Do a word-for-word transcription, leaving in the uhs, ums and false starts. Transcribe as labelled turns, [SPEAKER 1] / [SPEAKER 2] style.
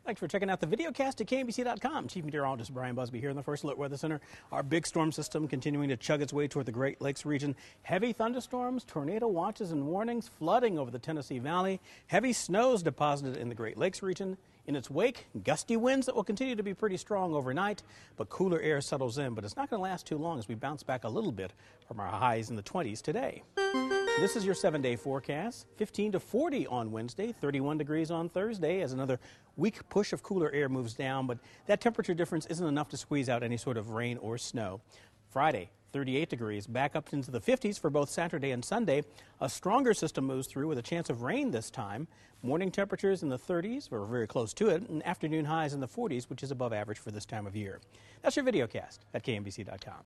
[SPEAKER 1] Thanks for checking out the videocast at K M B C dot com. Chief Meteorologist Bryan Busby here in the First Alert Weather Center. Our big storm system continuing to chug its way toward the Great Lakes region. Heavy thunderstorms, tornado watches and warnings, flooding over the Tennessee Valley. Heavy snows deposited in the Great Lakes region. In its wake, gusty winds that will continue to be pretty strong overnight, but cooler air settles in. But it's not going to last too long as we bounce back a little bit from our highs in the twenties today. This is your seven-day forecast. fifteen to forty on Wednesday, thirty-one degrees on Thursday as another weak push of cooler air moves down, but that temperature difference isn't enough to squeeze out any sort of rain or snow. Friday, thirty-eight degrees, back up into the fifties for both Saturday and Sunday. A stronger system moves through with a chance of rain this time. Morning temperatures in the thirties, we're very close to it, and afternoon highs in the forties, which is above average for this time of year. That's your videocast at K M B C dot com.